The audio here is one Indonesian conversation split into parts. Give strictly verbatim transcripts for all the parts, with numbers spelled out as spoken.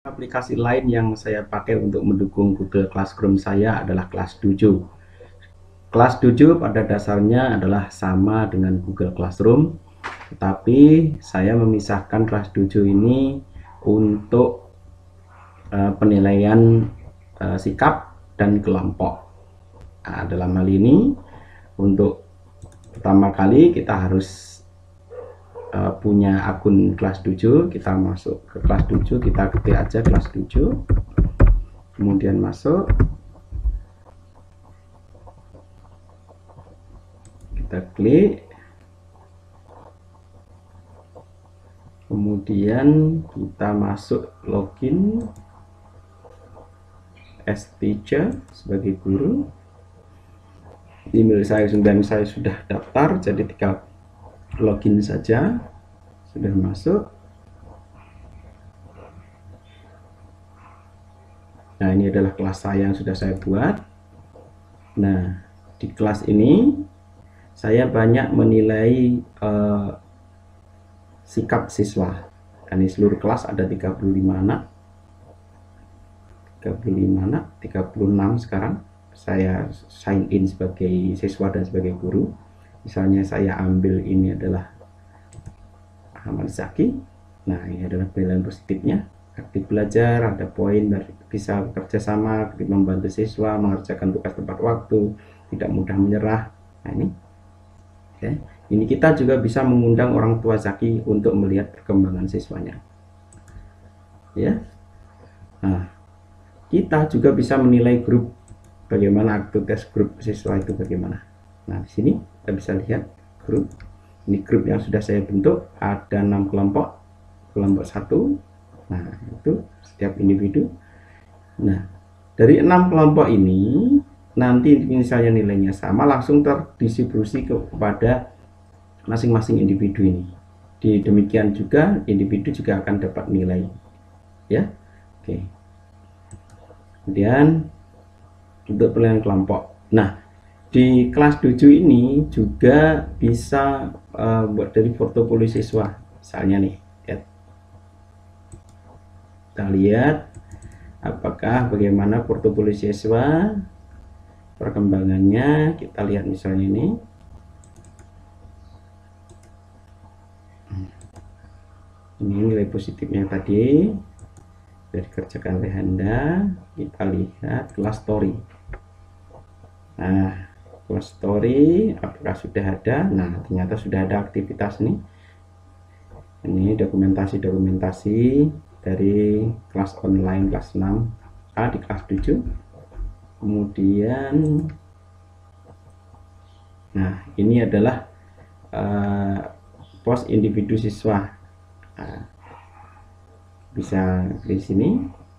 Aplikasi lain yang saya pakai untuk mendukung Google Classroom saya adalah Class tujuh. Class tujuh pada dasarnya adalah sama dengan Google Classroom, tetapi saya memisahkan Class tujuh ini untuk uh, penilaian uh, sikap dan kelompok. Nah, dalam hal ini untuk pertama kali kita harus Uh, punya akun kelas tujuh. Kita masuk ke kelas tujuh, kita ketik aja kelas tujuh, kemudian masuk, kita klik, kemudian kita masuk login as teacher sebagai guru. Email saya dan saya sudah daftar, jadi tinggal login saja. Sudah masuk. Nah, ini adalah kelas saya yang sudah saya buat. Nah, di kelas ini saya banyak menilai uh, sikap siswa. Dan di seluruh kelas ada tiga puluh lima anak. tiga puluh lima anak, tiga puluh enam sekarang. Saya sign in sebagai siswa dan sebagai guru. Misalnya saya ambil ini adalah Ahmad Zaki. Nah, ini adalah penilaian positifnya. Aktif belajar, ada poin, bisa bekerja sama, aktif membantu siswa, mengerjakan tugas tepat waktu, tidak mudah menyerah. Nah, ini oke. Ini kita juga bisa mengundang orang tua Zaki untuk melihat perkembangan siswanya. Ya. Nah, kita juga bisa menilai grup, bagaimana aktivitas grup siswa itu bagaimana. Nah, di sini kita bisa lihat grup. Ini grup yang sudah saya bentuk, ada enam kelompok. Kelompok satu. Nah, itu setiap individu. Nah, dari enam kelompok ini nanti misalnya nilainya sama, langsung terdistribusi kepada masing-masing individu ini. Di demikian juga individu juga akan dapat nilai. Ya. Oke. Kemudian untuk penilaian kelompok. Nah, di kelas tujuh ini juga bisa uh, buat dari portofolio siswa. Misalnya nih, lihat. Kita lihat apakah bagaimana portofolio siswa perkembangannya. Kita lihat misalnya ini. Ini nilai positifnya tadi sudah dikerjakan oleh Anda. Kita lihat kelas story. Nah, kelas story apakah sudah ada? Nah, ternyata sudah ada aktivitas nih. Ini dokumentasi-dokumentasi dari kelas online kelas enam A di kelas tujuh. Kemudian nah, ini adalah uh, pos individu siswa. Nah, bisa di sini.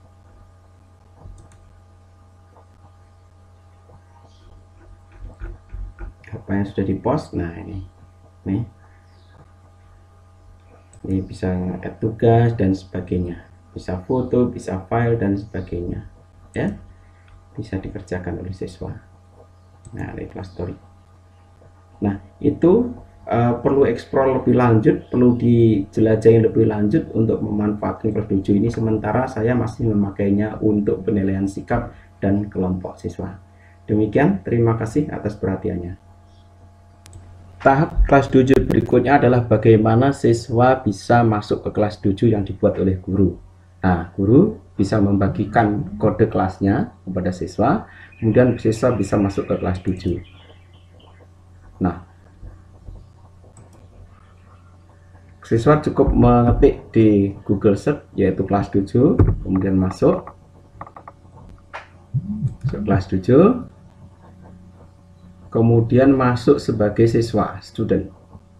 Apa yang sudah dipost. Nah, ini nih ini bisa add tugas dan sebagainya, bisa foto, bisa file dan sebagainya, ya, bisa dikerjakan oleh siswa. Nah, dari kelas story. Nah, itu uh, perlu explore lebih lanjut, perlu dijelajahi lebih lanjut untuk memanfaatkan kelas tujuh ini, sementara saya masih memakainya untuk penilaian sikap dan kelompok siswa. Demikian, terima kasih atas perhatiannya. Tahap kelas tujuh berikutnya adalah bagaimana siswa bisa masuk ke kelas tujuh yang dibuat oleh guru. Nah, guru bisa membagikan kode kelasnya kepada siswa, kemudian siswa bisa masuk ke kelas tujuh. Nah, siswa cukup mengetik di Google Search yaitu kelas tujuh, kemudian masuk ke kelas tujuh. Kemudian masuk sebagai siswa, student.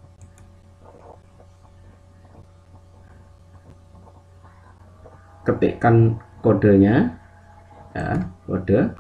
Ketikkan kodenya, ya, kode,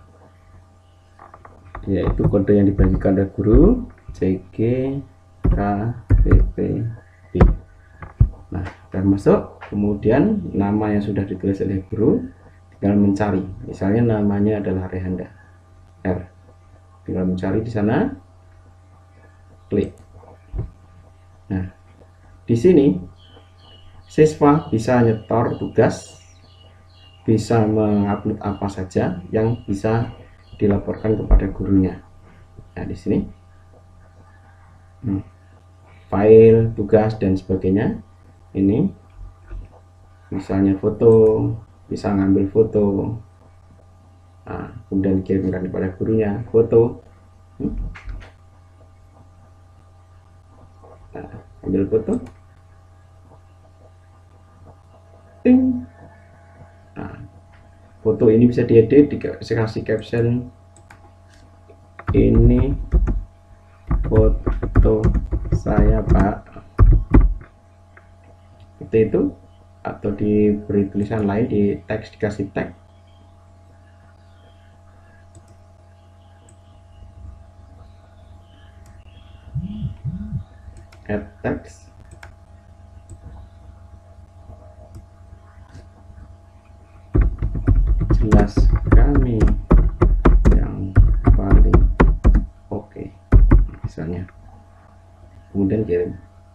yaitu kode yang dibagikan oleh guru, C G K P P B. Nah, sudah masuk. Kemudian nama yang sudah ditulis oleh guru, tinggal mencari. Misalnya namanya adalah Rehanda R. Tinggal mencari di sana, klik. Nah, di sini siswa bisa nyetor tugas bisa mengupload apa saja yang bisa dilaporkan kepada gurunya. Nah, di sini hmm, file, tugas dan sebagainya. Ini misalnya foto, bisa ngambil foto, nah, kemudian dikirimkan kepada gurunya foto. hmm. Nah, ambil foto, ting. Nah, foto ini bisa diedit, dikasih caption, ini foto saya Pak, seperti itu. Atau diberi tulisan lain, di teks, dikasih tag, add text, jelas kami yang paling oke okay, misalnya, kemudian kirim.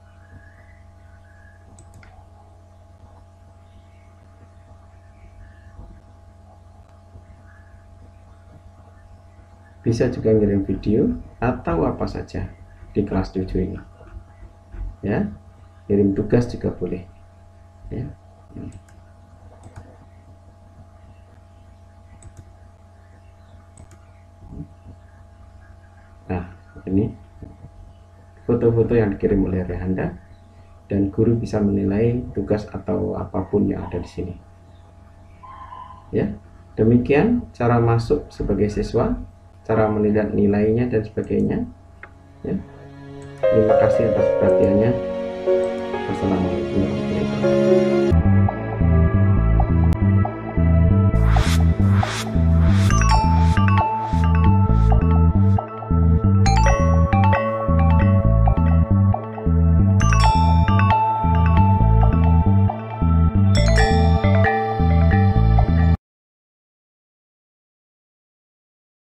Bisa juga ngirim video atau apa saja di kelas tujuh ini, ya. Kirim tugas juga boleh, ya. Nah, ini foto-foto yang dikirim oleh Anda, dan guru bisa menilai tugas atau apapun yang ada di sini, ya. Demikian cara masuk sebagai siswa, cara melihat nilainya dan sebagainya, ya. Terima kasih atas perhatiannya. Wassalamualaikum warahmatullahi wabarakatuh.